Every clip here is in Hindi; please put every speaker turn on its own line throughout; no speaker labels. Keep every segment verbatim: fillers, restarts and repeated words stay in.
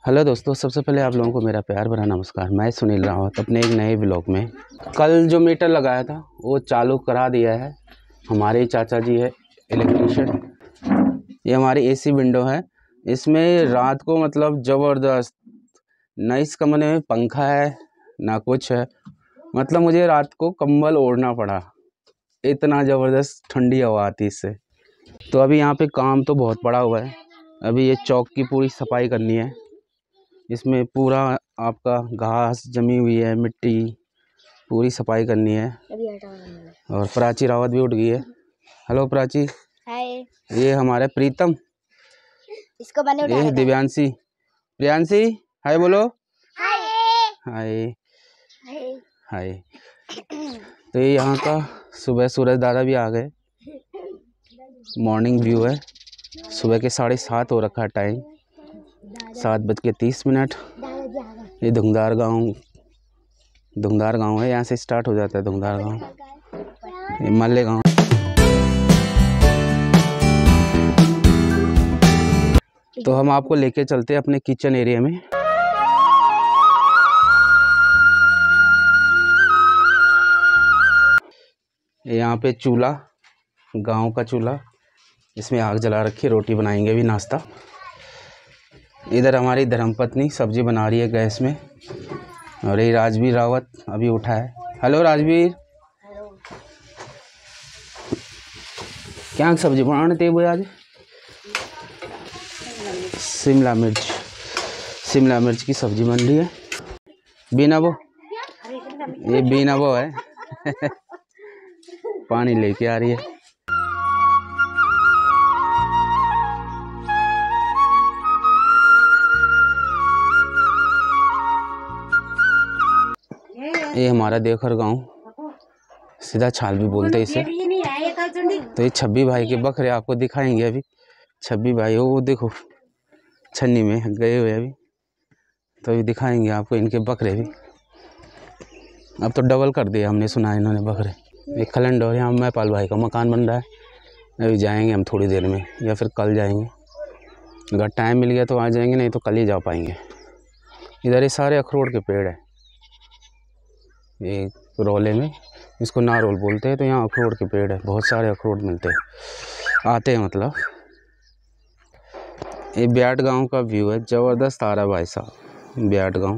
हेलो दोस्तों, सबसे पहले आप लोगों को मेरा प्यार भरा नमस्कार। मैं सुनील रावत अपने एक नए व्लॉग में। कल जो मीटर लगाया था वो चालू करा दिया है। हमारे चाचा जी है इलेक्ट्रीशियन। ये हमारी एसी विंडो है। इसमें रात को मतलब ज़बरदस्त, ना इस कमरे में पंखा है ना कुछ है। मतलब मुझे रात को कंबल ओढ़ना पड़ा, इतना ज़बरदस्त ठंडी हवा आती इससे। तो अभी यहाँ पे काम तो बहुत पड़ा हुआ है। अभी ये चौक की पूरी सफाई करनी है। इसमें पूरा आपका घास जमी हुई है, मिट्टी पूरी सफाई करनी है। और प्राची रावत भी उठ गई है। हेलो प्राची।
हाय।
ये हमारे प्रीतम,
इसको मैंने उठा
ये
रखा।
दिव्यांशी, प्रियांशी हाय बोलो।
हाय
हाय
हाय।
हाय। तो ये यहाँ का सुबह सूरज दादा भी आ गए। मॉर्निंग व्यू है। सुबह के साढ़े सात हो रखा है टाइम, सात बज के तीस मिनट। ये धुंगदार गांव धुंगदार गांव है, यहाँ से स्टार्ट हो जाता है धुंगदार गांव। ये मल्ले गांव। तो हम आपको लेके चलते हैं अपने किचन एरिया में। यहाँ पे चूल्हा, गांव का चूल्हा, इसमें आग जला रखी है। रोटी बनाएंगे अभी, नाश्ता। इधर हमारी धर्मपत्नी सब्जी बना रही है गैस में। और ये राजवीर रावत अभी उठा है। हेलो राजवीर। क्या सब्जी बनाने थे वो आज? शिमला मिर्च शिमला मिर्च की सब्जी बन रही है। बीना वो ये बीना वो है पानी लेके आ रही है। ये हमारा देवघर गांव, सीधा छाल भी बोलते हैं इसे। तो ये छब्बी भाई के बकरे आपको दिखाएंगे अभी। छब्बी भाई वो देखो छन्नी में गए हुए अभी, तो अभी दिखाएंगे आपको इनके बकरे भी। अब तो डबल कर दिया हमने, सुना है इन्होंने बकरे। एक खलंड और यहाँ मैपाल भाई का मकान बन रहा है। अभी जाएंगे हम थोड़ी देर में, या फिर कल जाएंगे। अगर टाइम मिल गया तो आ जाएंगे, नहीं तो कल ही जा पाएंगे। इधर ये सारे अखरोट के पेड़ है। ये रोले में इसको नारोल बोलते हैं। तो यहाँ अखरोट के पेड़ है, बहुत सारे अखरोट मिलते हैं, आते हैं मतलब। ये ब्याट गांव का व्यू है, ज़बरदस्त आ रहा है भाई साहब ब्याट गांव।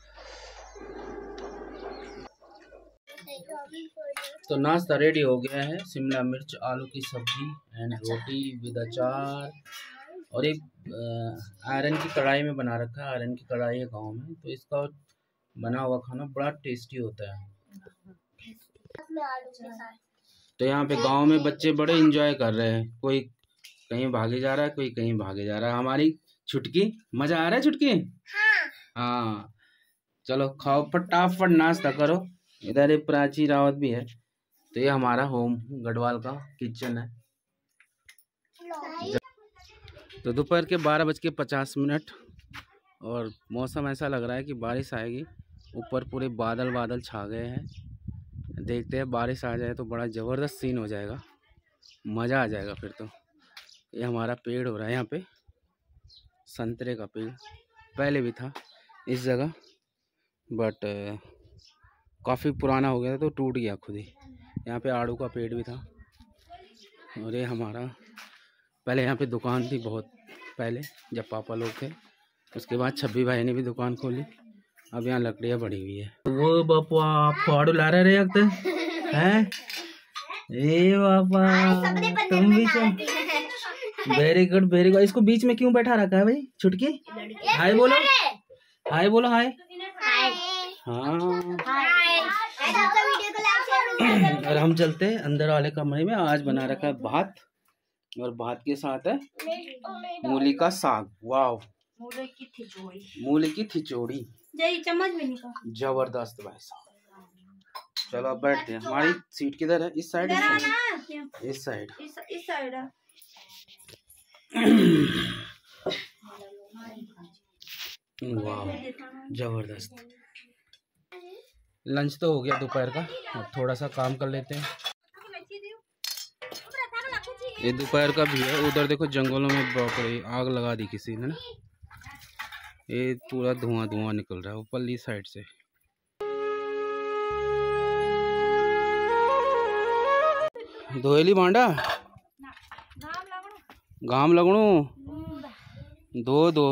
तो नाश्ता रेडी हो गया है। शिमला मिर्च आलू की सब्जी एंड रोटी विद अचार। और एक आयरन की कढ़ाई में बना रखा है। आयरन की कढ़ाई है गांव में, तो इसका बना हुआ खाना बड़ा टेस्टी होता है। तो यहाँ पे गांव में बच्चे बड़े एंजॉय कर रहे हैं। कोई कहीं भागे जा रहा है, कोई कहीं भागे जा रहा है। हमारी छुटकी, मजा आ रहा है छुटकी? हाँ, हाँ। चलो खाओ, फटाफट नाश्ता करो। इधर एक प्राची रावत भी है। तो ये हमारा होम गढ़वाल का किचन है। तो दोपहर के बारह बज के पचास मिनट और मौसम ऐसा लग रहा है कि बारिश आएगी। ऊपर पूरे बादल बादल छा गए हैं। देखते हैं, बारिश आ जाए तो बड़ा ज़बरदस्त सीन हो जाएगा, मज़ा आ जाएगा फिर तो। ये हमारा पेड़ हो रहा है यहाँ पे, संतरे का पेड़। पहले भी था इस जगह, बट काफ़ी पुराना हो गया था तो टूट गया खुद ही। यहाँ पे आड़ू का पेड़ भी था। और ये हमारा, पहले यहाँ पे दुकान थी बहुत पहले, जब पापा लोग थे। उसके बाद छब्बी भाई ने भी दुकान खोली। अब यहाँ लकड़ियाँ बढ़ी हुई है। वो बापा फाड़ू ला रहे हैं। ए बापा तुम भी चल। Very good very good. इसको बीच में क्यों बैठा रखा है भाई छुटकी? हाय बोलो, हाय बोलो, हाय। हाँ। और हम चलते हैं अंदर वाले कमरे में। आज बना रखा है भात, और भात के साथ है मूली का साग। वाह, मूली की खिचड़ी, मूली की खिचड़ी चम्मच भी निकाल। जबरदस्त भाई साहब। चलो अब बैठते हैं। हमारी सीट किधर है? इस साइड, इस साइड, इस साइड। वाह जबरदस्त। लंच तो हो गया दोपहर का, अब थोड़ा सा काम कर लेते हैं। ये दोपहर का भी है। उधर देखो जंगलों में बाप रे आग लगा दी किसी ने ना। ये पूरा धुआं धुआं निकल रहा है ऊपरली साइड से। धोएली बांडा घाम लगणू दो दो।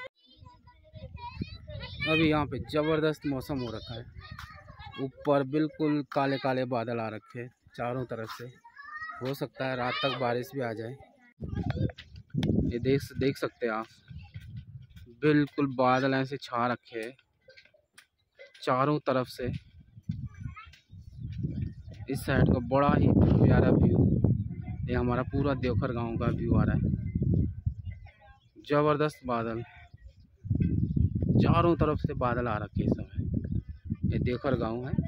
अभी यहाँ पे जबरदस्त मौसम हो रखा है, ऊपर बिल्कुल काले काले बादल आ रखे हैं चारों तरफ से। हो सकता है रात तक बारिश भी आ जाए। ये देख देख सकते हैं आप, बिल्कुल बादल ऐसे छा रखे हैं चारों तरफ से। इस साइड का बड़ा ही प्यारा व्यू, ये हमारा पूरा देवघर गांव का व्यू आ रहा है। जबरदस्त बादल चारों तरफ से बादल आ रखे हैं सब। ये देवघर गांव है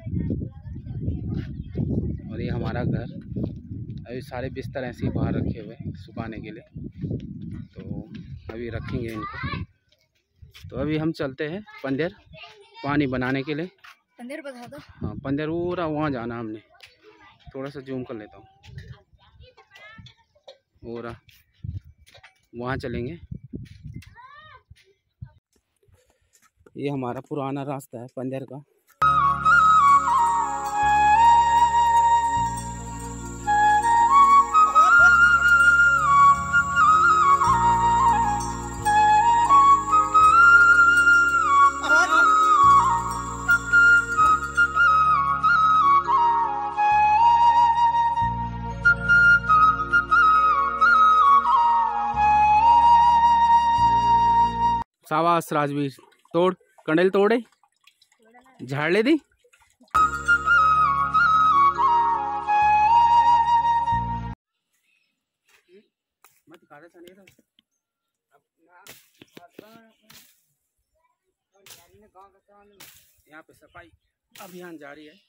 और ये हमारा घर। अभी सारे बिस्तर ऐसे ही बाहर रखे हुए सुखाने के लिए, तो अभी रखेंगे इनको। तो अभी हम चलते हैं पंदेर पानी बनाने के लिए।
पंदेर बता दो।
हाँ पंदेर पूरा वहाँ जाना हमने। थोड़ा सा जूम कर लेता हूँ, और वहाँ चलेंगे। ये हमारा पुराना रास्ता है पंदेर का। शाबाश राजवीर, तोड़ कंडेल तोड़े झाड़ ले दी। यहाँ पे सफाई अभियान जारी है।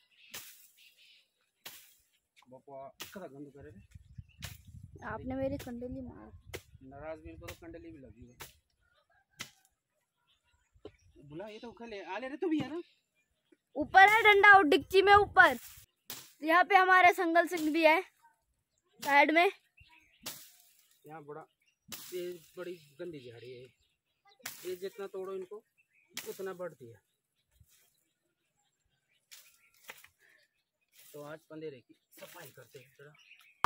गंद करे
आपने मेरी कंडली मार।
नाराजवीर को तो कंडली भी लगी है। बुला ये तो खले आले रे, तू भी है ना।
ऊपर है डंडा और डिक्ची में ऊपर। यहाँ पे हमारे संगल सिंह भी है साइड में।
यहाँ बड़ा ये बड़ी गंदी झाड़ी है, ये जितना तोड़ो इनको उतना बढ़ती है। तो आज पंदेरे की सफाई करते हैं जरा।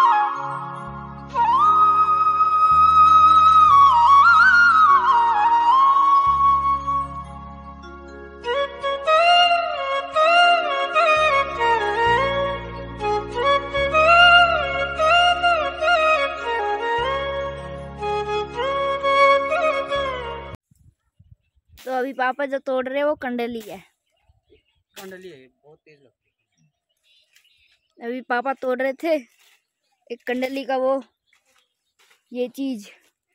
तो अभी पापा जो तोड़ रहे हैं वो कंडली है।
कंडली है, बहुत तेज लगती है।
अभी पापा तोड़ रहे थे एक कंडली का वो ये चीज,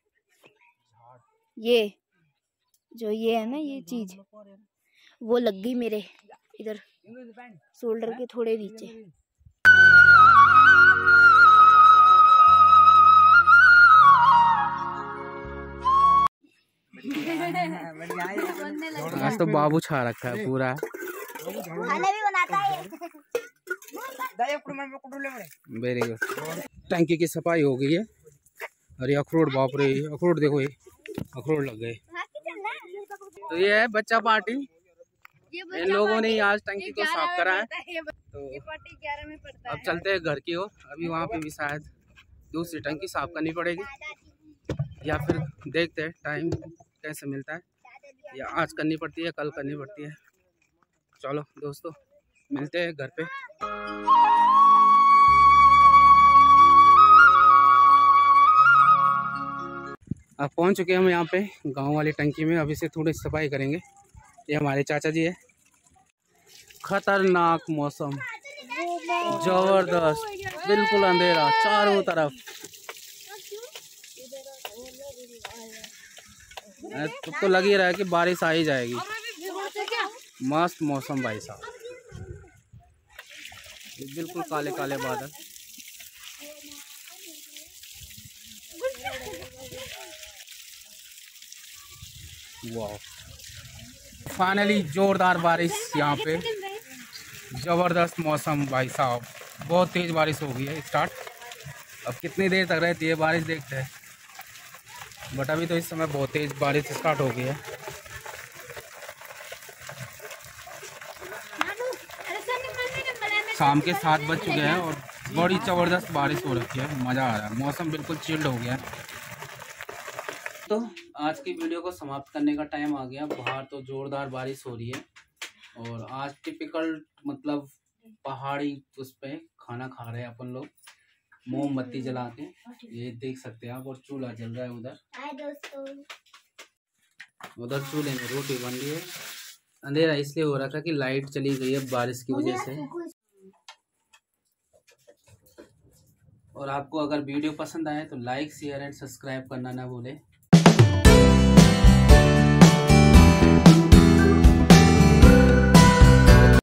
ये जो ये है ना ये चीज वो लग गई मेरे इधर शोल्डर के थोड़े नीचे।
आज तो बाबू छा रखा है पूरा।
खाना भी बनाता है।
Very good. टंकी की सफाई हो गई है। अरे अखरोट, बाप रे अखरोट देखो, ये अखरोट लग गए। तो ये है बच्चा पार्टी, इन लोगों ने आज टंकी को साफ करा है। तो अब चलते हैं घर की ओर। अभी वहाँ पे भी शायद दूसरी टंकी साफ करनी पड़ेगी, या फिर देखते हैं टाइम कैसे मिलता है, या आज करनी पड़ती है कल करनी पड़ती है। चलो दोस्तों मिलते हैं घर पे। अब पहुंच चुके हैं हम यहाँ पे गांव वाली टंकी में। अभी से थोड़ी सफाई करेंगे। ये हमारे चाचा जी है। खतरनाक मौसम, जबरदस्त, बिल्कुल अंधेरा चारों तरफ। तो, तो लग ही रहा है कि बारिश आ ही जाएगी। मस्त मौसम भाई साहब, बिल्कुल काले काले बादल। वाह, फाइनली जोरदार बारिश यहाँ पे, जबरदस्त मौसम भाई साहब। बहुत तेज बारिश हो गई है स्टार्ट। अब कितनी देर तक रहती है बारिश देखते हैं, बट अभी तो इस समय बहुत तेज बारिश स्टार्ट हो गई है। शाम के सात बज चुके हैं और बड़ी ज़बरदस्त बारिश हो रखी है। मज़ा आ रहा है, मौसम बिल्कुल चिल्ड हो गया है। तो आज की वीडियो को समाप्त करने का टाइम आ गया। बाहर तो ज़ोरदार बारिश हो रही है और आज टिपिकल मतलब पहाड़ी उस पे खाना खा रहे हैं अपन लोग, मोमबत्ती जला के। ये देख सकते हैं आप, और चूल्हा जल रहा है उधर। उधर चूल्हे में रोटी बन रही है। अंधेरा इसलिए हो रहा था कि लाइट चली गई है बारिश की वजह से। और आपको अगर वीडियो पसंद आए तो लाइक शेयर एंड सब्सक्राइब करना ना भूलें।